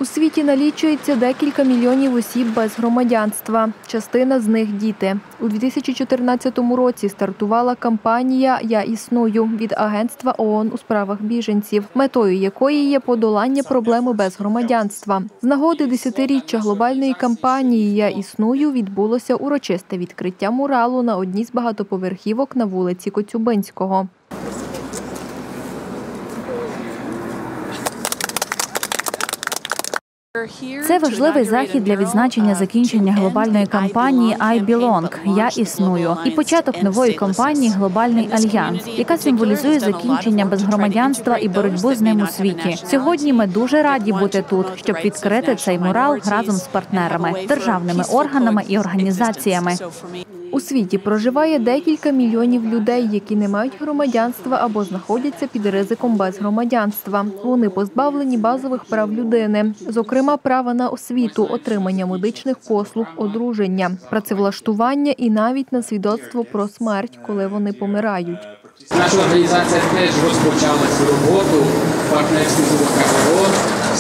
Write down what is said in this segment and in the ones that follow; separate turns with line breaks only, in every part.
У світі налічується декілька мільйонів осіб без громадянства. Частина з них – діти. У 2014 році стартувала кампанія «Я існую» від Агентства ООН у справах біженців, метою якої є подолання проблеми безгромадянства. З нагоди 10-річчя глобальної кампанії «Я існую» відбулося урочисте відкриття муралу на одній з багатоповерхівок на вулиці Коцюбинського.
Це важливий захід для відзначення закінчення глобальної кампанії «I belong» – «Я існую» і початок нової кампанії «Глобальний альянс», яка символізує закінчення безгромадянства і боротьбу з ним у світі. Сьогодні ми дуже раді бути тут, щоб відкрити цей мурал разом з партнерами, державними органами і організаціями.
У світі проживає декілька мільйонів людей, які не мають громадянства або знаходяться під ризиком безгромадянства. Вони позбавлені базових прав людини, зокрема права на освіту, отримання медичних послуг, одруження, працевлаштування і навіть на свідоцтво про смерть, коли вони помирають.
Наша організація теж розпочала цю роботу в партнерстві з УКВО з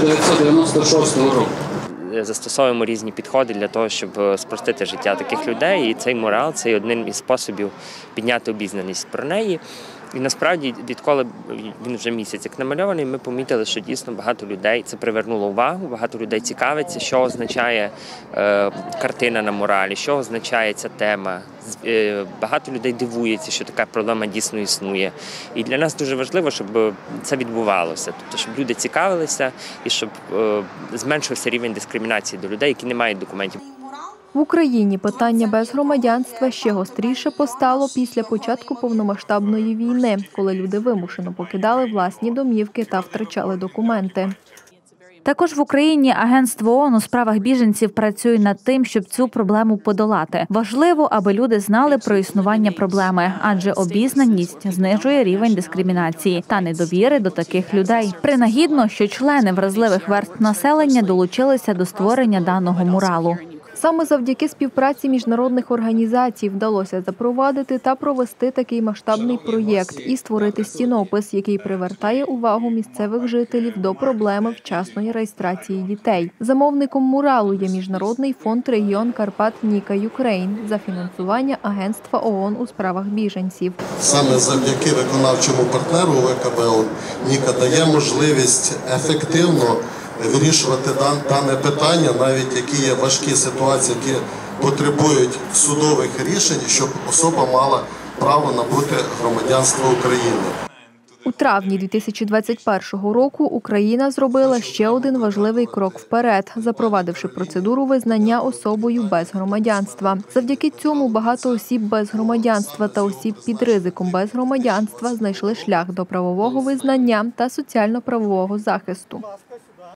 1996 року.
Застосовуємо різні підходи для того, щоб спростити життя таких людей. І цей мурал – це один із способів підняти обізнаність про неї. І насправді, відколи він вже місяць як намальований, ми помітили, що дійсно багато людей, це привернуло увагу, багато людей цікавиться, що означає картина на муралі, що означає ця тема. Багато людей дивується, що така проблема дійсно існує. І для нас дуже важливо, щоб це відбувалося, тобто, щоб люди цікавилися і щоб зменшився рівень дискримінації до людей, які не мають документів.
В Україні питання безгромадянства ще гостріше постало після початку повномасштабної війни, коли люди вимушено покидали власні домівки та втрачали документи.
Також в Україні Агентство ООН у справах біженців працює над тим, щоб цю проблему подолати. Важливо, аби люди знали про існування проблеми, адже обізнаність знижує рівень дискримінації та недовіри до таких людей. Принагідно, що члени вразливих верств населення долучилися до створення даного муралу.
Саме завдяки співпраці міжнародних організацій вдалося запровадити та провести такий масштабний проєкт і створити стінопис, який привертає увагу місцевих жителів до проблеми вчасної реєстрації дітей. Замовником муралу є Міжнародний фонд «Регіон Карпат Ніка Юкрейн» за фінансування Агентства ООН у справах біженців.
Саме завдяки виконавчому партнеру ВКБ Ніка дає можливість ефективно вирішувати дане питання, навіть які є важкі ситуації, які потребують судових рішень, щоб особа мала право набути громадянство України.
У травні 2021 року Україна зробила ще один важливий крок вперед, запровадивши процедуру визнання особою без громадянства. Завдяки цьому багато осіб без громадянства та осіб під ризиком без громадянства знайшли шлях до правового визнання та соціально-правового захисту.